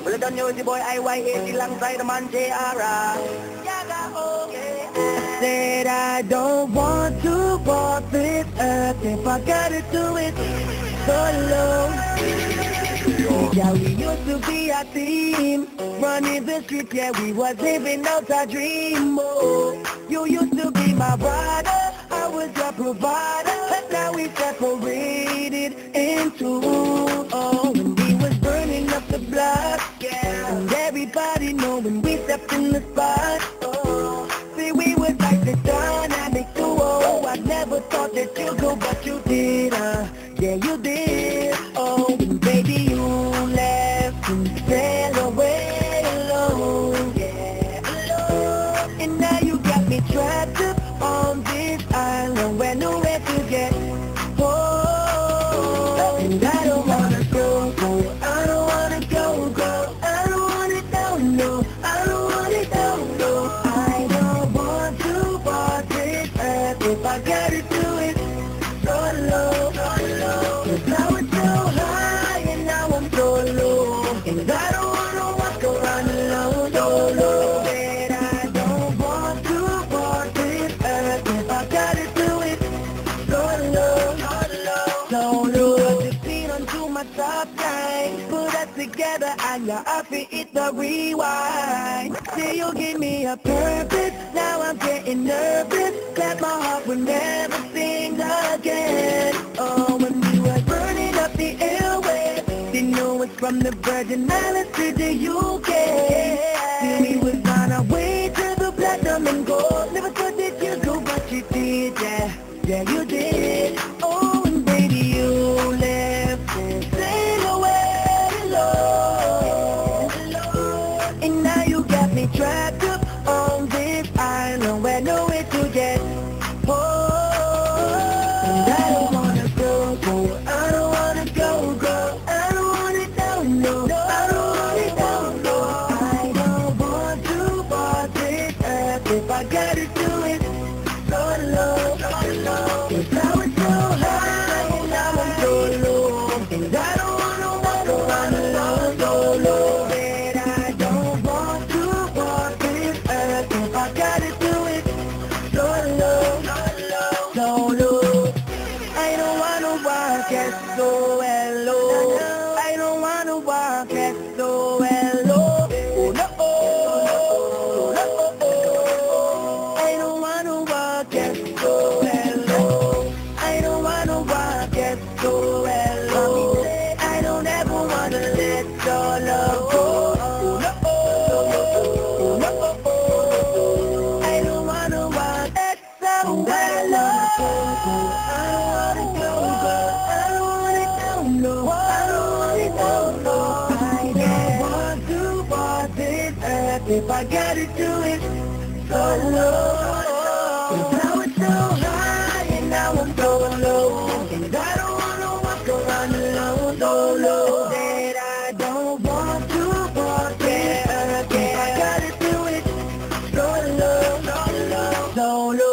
Well, done you with the boy IYA alongside the man JR. Said I don't want to walk this earth if I gotta do it solo. Yeah, we used to be a team, running the street, yeah, we was living out a dream. Oh, you used to be my brother, I was your provider, but now we separated into oh, when we was burning up the block, yeah, and everybody know when we stepped in the spot. Oh, see, we was like the dynamic duo. I never thought that you'd go, but you did, yeah, you did. Oh, and baby, you left and sailed away alone, yeah, alone. And now you got me trapped up on this island where nowhere to get home. And I don't wanna go, go, I don't wanna go, go, I don't want it down, no, I don't want it down, no. I don't want to walk this earth if I gotta do it solo, solo. 'Cause I was so high and now I'm so low, and I don't wanna walk around alone, solo. Said I don't want to walk this earth if I gotta do it solo, solo, solo. Put the feet onto my top line, put us together and you're up to hit the rewind. Say you give me a purpose, now I'm getting nervous, that my heart would never sing again. Oh, when we were burning up the airwaves, didn't know it's from the Virgin Islands to the UK. See, we was on our way to the platinum and gold. Never thought that you'd go, but you did, yeah, yeah, you did. Oh, and baby, you left and sailed away alone, alone. And now you got me trapped up on this island where nowhere to get home. And I don't wanna go, go, I don't wanna go, go, I don't want it down, no, I don't want it down, no. I don't want to walk this earth if I gotta do it solo, solo. 'Cause I was so high and now I'm so low, and I don't wanna walk around alone, solo. Said I don't want to walk this earth if I gotta do it solo, solo, solo. I don't wanna walk it so alone. I don't wanna walk it so alone. Oh no, oh no, oh. I don't wanna walk it so alone. I don't wanna walk it so alone. I don't ever wanna let your love go. Oh no, oh no, oh. I don't wanna walk it so alone. I don't wanna go, go, I don't want it down, no, I don't want it down, no. I don't want to walk this earth if I gotta do it solo. 'Cause I was so high and now I'm so low, and I don't wanna walk around alone, solo. Said I don't want to walk this earth if I gotta do it solo, solo, solo.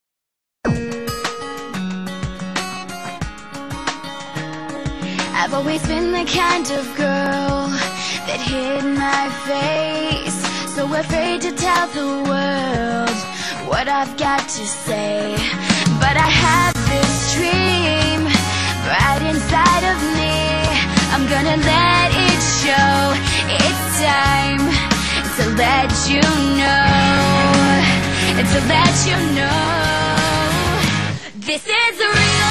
I've always been the kind of girl that hid my face, so afraid to tell the world what I've got to say. But I have this dream right inside of me. I'm gonna let it show. It's time to let you know, to let you know this is real.